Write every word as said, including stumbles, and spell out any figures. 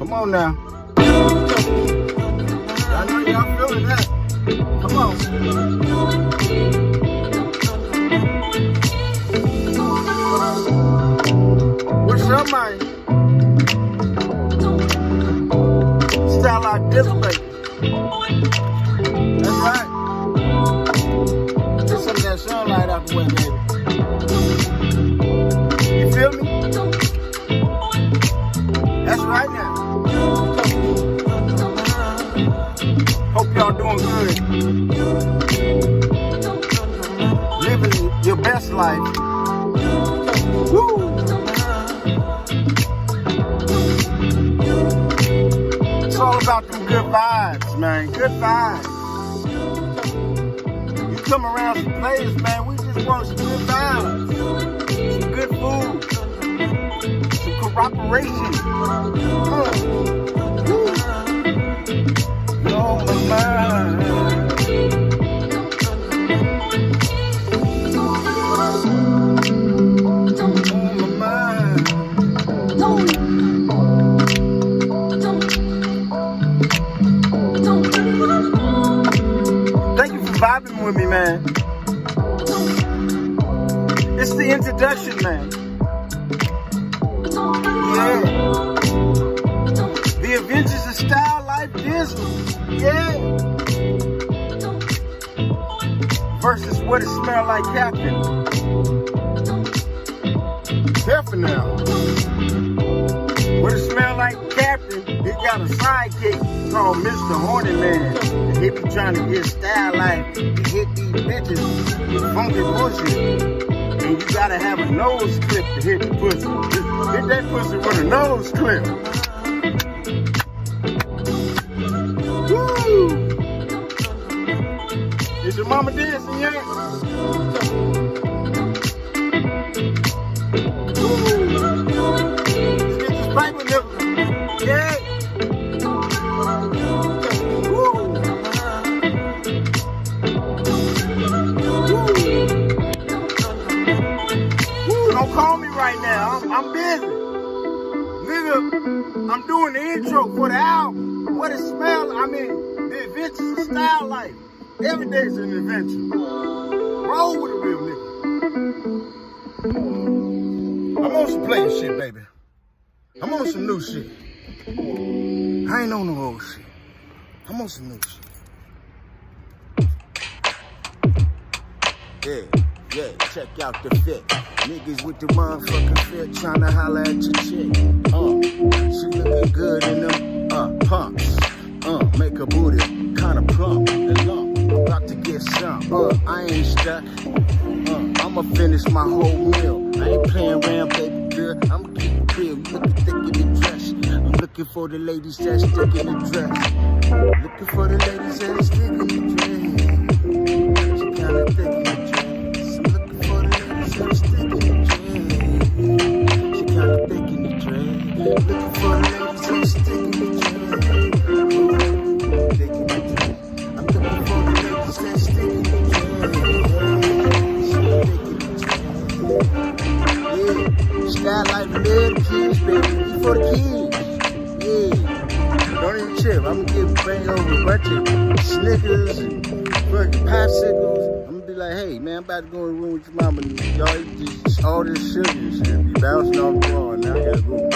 Come on now. I know y'all feeling that. Come on. What's up, man? Style like Dizzle, baby. That's right. Get some of that sunlight out the way, baby. You feel me? That's right now. Hope y'all doing good. Living your best life. Woo! It's all about them good vibes, man. Good vibes. You come around some places, man, we just want some good vibes. Some good food. Some cooperation. Uh. You're on my mind. Vibing with me, man. It's the introduction, man. Yeah. The Adventures of Style Life Dizzle. Yeah. Versus What It Smell Like Captain. Careful now. What It Smell Like Captain, he got a sidekick called Mister Horny Man. He be trying to get style like he hit these bitches with funky pussy. And you gotta have a nose clip to hit the pussy. Hit that pussy with a nose clip. Woo! Is your mama dancing yet? Woo! Let's get this pipe with them. Yeah! Call me right now. I'm, I'm busy. Nigga, I'm doing the intro for the album. What it smell, I mean, the Adventures of Style Life. Every day's an adventure. Roll with a real nigga. I'm on some player shit, baby. I'm on some new shit. I ain't on no old shit. I'm on some new shit. Yeah. Yeah, check out the fit. Niggas with the motherfucking fit tryna holla at your chick. Uh, she looking good in them uh, pumps. Uh, make her booty kinda plump and lump. About to get some. Uh, I ain't stuck. Uh, I'ma finish my whole meal. I ain't playing around, baby girl. I'ma keep it real. You looking thick in the dress. I'm looking for the ladies that stick in the dress. Looking for the ladies that stick in the dress. She kinda thick in the dress. She kinda thick in the tray. Looking for the ladies that stick in the tray. Thick in the tray. I'm looking for the ladies that stick in the tray. Yeah. Style like little kids, baby. For the kids. Yeah. Don't even trip. I'm gonna give bring over a bunch of Snickers and fucking popsicles. Like, hey man, I'm about to go in the room with your mama. Y'all eat this, all this sugar and shit. Be bouncing off the wall, and now I gotta go.